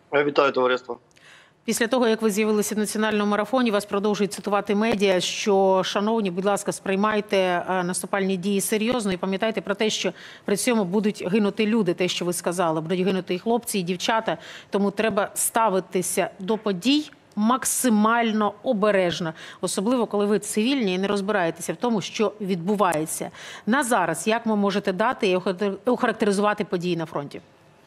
Вітаю, товариство. Після того, як ви з'явилися в національному марафоні, вас продовжують цитувати медіа, що, шановні, будь ласка, сприймайте наступальні дії серйозно і пам'ятайте про те, що при цьому будуть гинути люди, те, що ви сказали, будуть гинути і хлопці, і дівчата. Тому треба ставитися до подій максимально обережно, особливо коли ви цивільні і не розбираєтеся в тому, що відбувається. На зараз, як ви можете дати і охарактеризувати події на фронті?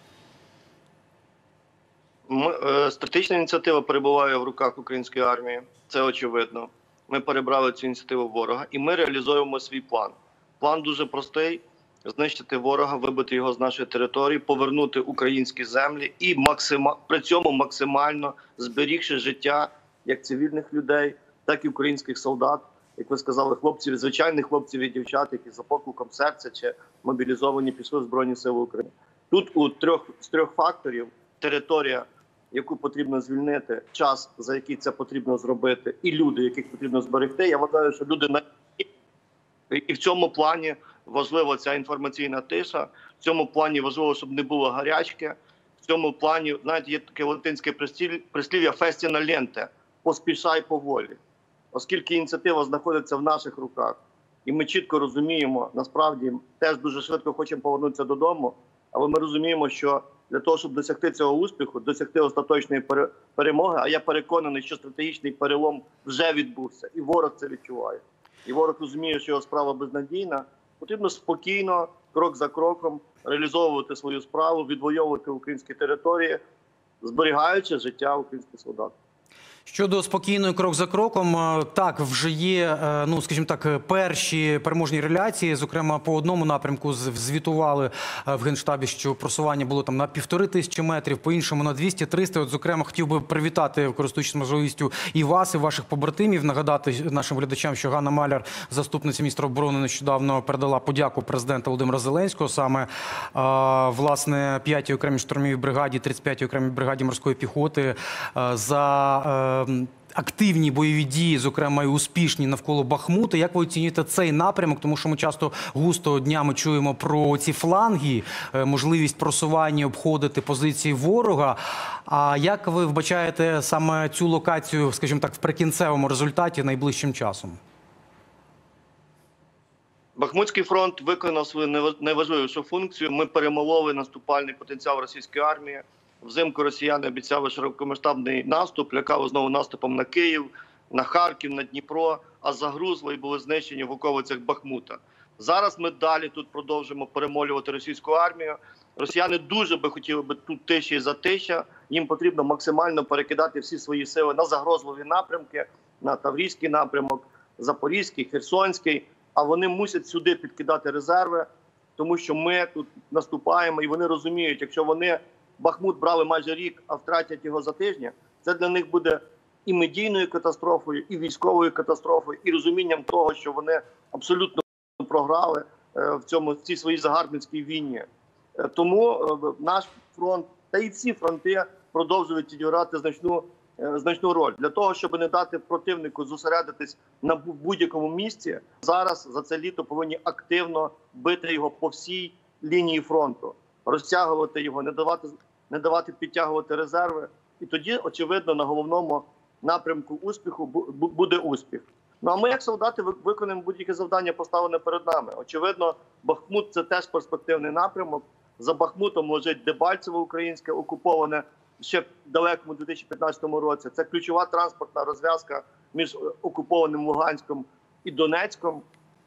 Стратегічна ініціатива перебуває в руках української армії, це очевидно. Ми перебрали цю ініціативу ворога і ми реалізуємо свій план. План дуже простий – знищити ворога, вибити його з нашої території, повернути українські землі і при цьому максимально зберігши життя як цивільних людей, так і українських солдат, як ви сказали, хлопців, звичайних хлопців і дівчат, які за покликом серця чи мобілізовані пішли в Збройні Сили України. Тут з трьох факторів – територія, яку потрібно звільнити, час, за який це потрібно зробити, і люди, яких потрібно зберегти. Я вважаю, що люди і в цьому плані важлива ця інформаційна тиша, в цьому плані важливо, щоб не було гарячки, в цьому плані, знаєте, є таке латинське прислів'я «фестіна ленте» – «поспішай поволі». Оскільки ініціатива знаходиться в наших руках, і ми чітко розуміємо, насправді, теж дуже швидко хочемо повернутися додому, але ми розуміємо, що для того, щоб досягти цього успіху, досягти остаточної перемоги, а я переконаний, що стратегічний перелом вже відбувся, і ворог це відчуває. І ворог розуміє, що його справа безнадійна, потрібно спокійно, крок за кроком, реалізовувати свою справу, відвоювати українські території, зберігаючи життя українських солдат. Щодо спокійної крок за кроком, так, вже є, ну, скажімо так, перші переможні реляції. Зокрема, по одному напрямку звітували в Генштабі, що просування було там на 1500 метрів, по іншому на 200-300. От, зокрема, хотів би привітати, користуючись можливістю, і вас, і ваших побратимів, нагадати нашим глядачам, що Ганна Маляр, заступниця міністра оборони, нещодавно передала подяку президента Володимира Зеленського, саме, власне, 5-й окремій штурмовій бригаді, 35-й окремій бригаді морської піхоти за активні бойові дії, зокрема і успішні навколо Бахмута. Як ви оцінюєте цей напрямок? Тому що ми часто густо днями чуємо про ці фланги, можливість просування, обходити позиції ворога. А як ви вбачаєте саме цю локацію, скажімо так, в прикінцевому результаті найближчим часом? Бахмутський фронт виконав свою найважливішу функцію. Ми перемололи наступальний потенціал російської армії. Взимку росіяни обіцяли широкомасштабний наступ, лякали знову наступом на Київ, на Харків, на Дніпро, а загрузли і були знищені в околицях Бахмута. Зараз ми далі тут продовжуємо перемолювати російську армію. Росіяни дуже би хотіли би тут тиші і затища. Їм потрібно максимально перекидати всі свої сили на загрозливі напрямки, на Таврійський напрямок, Запорізький, Херсонський. А вони мусять сюди підкидати резерви, тому що ми тут наступаємо і вони розуміють, якщо вони Бахмут брали майже рік, а втратять його за тиждень, це для них буде і медійною катастрофою, і військовою катастрофою, і розумінням того, що вони абсолютно програли в цій своїй загарбницькій війні. Тому наш фронт, та і всі фронти продовжують відіграти значну роль. Для того, щоб не дати противнику зосередитись на будь-якому місці, зараз за це літо повинні активно бити його по всій лінії фронту, розтягувати його, не давати підтягувати резерви. І тоді, очевидно, на головному напрямку успіху буде успіх. Ну а ми, як солдати, виконуємо будь-яке завдання, поставлене перед нами. Очевидно, Бахмут – це теж перспективний напрямок. За Бахмутом лежить Дебальцево українське, окуповане ще в далекому 2015 році. Це ключова транспортна розв'язка між окупованим Луганськом і Донецьком.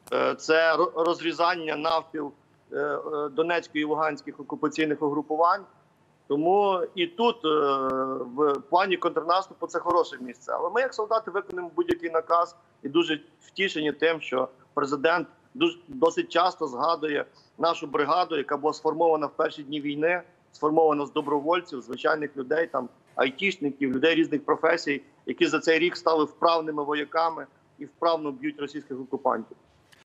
Це розрізання навпіл Донецьких і Луганських окупаційних угрупувань. Тому і тут в плані контрнаступу це хороше місце. Але ми, як солдати, виконуємо будь-який наказ і дуже втішені тим, що президент досить часто згадує нашу бригаду, яка була сформована в перші дні війни, сформована з добровольців, звичайних людей, там айтішників, людей різних професій, які за цей рік стали вправними вояками і вправно б'ють російських окупантів.